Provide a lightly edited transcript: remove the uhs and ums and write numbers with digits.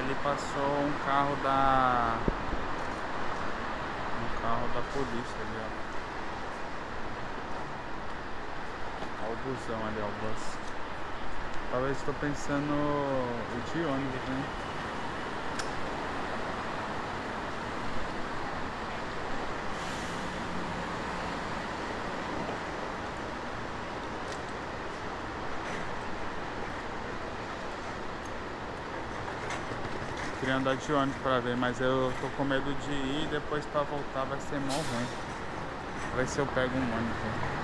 ali passou um carro da polícia ali, ó. Olha o busão ali, ó, o bus. Talvez estou pensando o de ônibus, né? Queria andar de ônibus pra ver, mas eu tô com medo de ir e depois pra voltar vai ser mó ruim. Vai ser eu pego um ônibus.